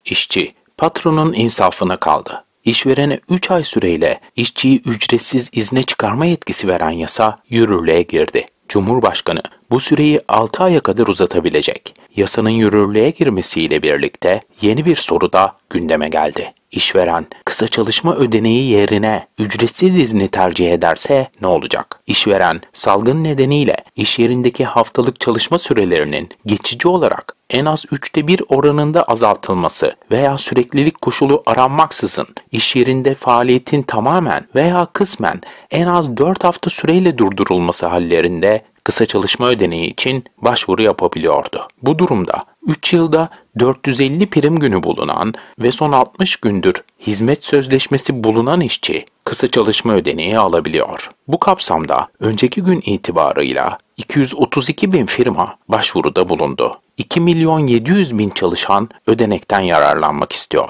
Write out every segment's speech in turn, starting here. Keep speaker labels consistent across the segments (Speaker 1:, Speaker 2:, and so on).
Speaker 1: İşçi, patronun insafına kaldı. İşverene 3 ay süreyle işçiyi ücretsiz izne çıkarma yetkisi veren yasa yürürlüğe girdi. Cumhurbaşkanı bu süreyi 6 aya kadar uzatabilecek. Yasanın yürürlüğe girmesiyle birlikte yeni bir soru da gündeme geldi. İşveren kısa çalışma ödeneği yerine ücretsiz izni tercih ederse ne olacak? İşveren salgın nedeniyle iş yerindeki haftalık çalışma sürelerinin geçici olarak en az 1/3 oranında azaltılması veya süreklilik koşulu aranmaksızın iş yerinde faaliyetin tamamen veya kısmen en az 4 hafta süreyle durdurulması hallerinde kısa çalışma ödeneği için başvuru yapabiliyordu. Bu durumda 3 yılda 450 prim günü bulunan ve son 60 gündür hizmet sözleşmesi bulunan işçi kısa çalışma ödeneği alabiliyor. Bu kapsamda önceki gün itibarıyla 232 bin firma başvuruda bulundu. 2.700.000 çalışan ödenekten yararlanmak istiyor.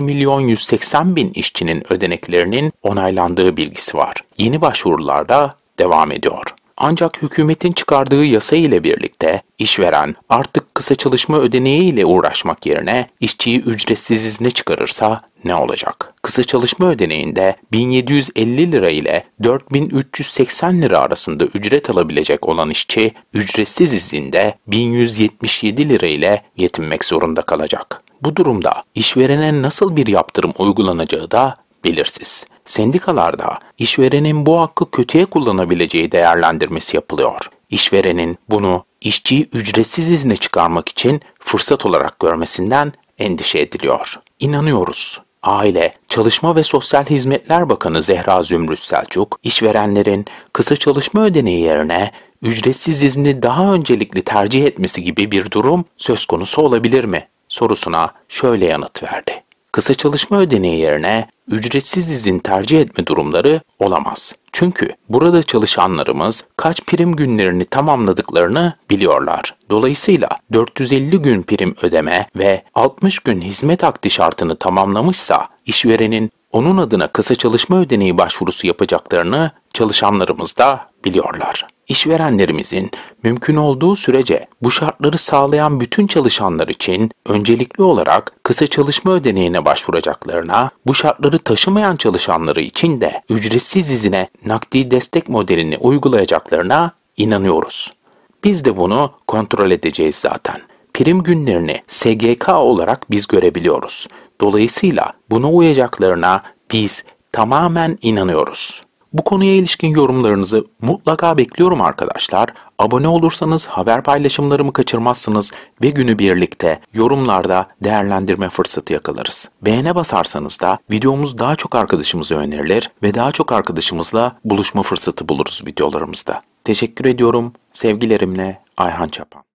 Speaker 1: 1.180.000 işçinin ödeneklerinin onaylandığı bilgisi var. Yeni başvurular da devam ediyor. Ancak hükümetin çıkardığı yasa ile birlikte işveren artık kısa çalışma ödeneği ile uğraşmak yerine işçiyi ücretsiz izne çıkarırsa ne olacak? Kısa çalışma ödeneğinde 1.750 lira ile 4.380 lira arasında ücret alabilecek olan işçi ücretsiz izinde 1.177 lira ile yetinmek zorunda kalacak. Bu durumda işverene nasıl bir yaptırım uygulanacağı da belirsiz. Sendikalarda işverenin bu hakkı kötüye kullanabileceği değerlendirmesi yapılıyor. İşverenin bunu işçiyi ücretsiz izne çıkarmak için fırsat olarak görmesinden endişe ediliyor. İnanıyoruz. Aile, Çalışma ve Sosyal Hizmetler Bakanı Zehra Zümrüt Selçuk, işverenlerin kısa çalışma ödeneği yerine ücretsiz izni daha öncelikli tercih etmesi gibi bir durum söz konusu olabilir mi sorusuna şöyle yanıt verdi. Kısa çalışma ödeneği yerine ücretsiz izin tercih etme durumları olamaz. Çünkü burada çalışanlarımız kaç prim günlerini tamamladıklarını biliyorlar. Dolayısıyla 450 gün prim ödeme ve 60 gün hizmet akdi şartını tamamlamışsa işverenin onun adına kısa çalışma ödeneği başvurusu yapacaklarını çalışanlarımız da biliyorlar. İşverenlerimizin mümkün olduğu sürece bu şartları sağlayan bütün çalışanlar için öncelikli olarak kısa çalışma ödeneğine başvuracaklarına, bu şartları taşımayan çalışanları için de ücretsiz izine nakdi destek modelini uygulayacaklarına inanıyoruz. Biz de bunu kontrol edeceğiz zaten. Prim günlerini SGK olarak biz görebiliyoruz. Dolayısıyla buna uyacaklarına biz tamamen inanıyoruz. Bu konuya ilişkin yorumlarınızı mutlaka bekliyorum arkadaşlar. Abone olursanız haber paylaşımlarımı kaçırmazsınız ve günü birlikte yorumlarda değerlendirme fırsatı yakalarız. Beğene basarsanız da videomuz daha çok arkadaşımıza önerilir ve daha çok arkadaşımızla buluşma fırsatı buluruz videolarımızda. Teşekkür ediyorum. Sevgilerimle Ayhan Çapan.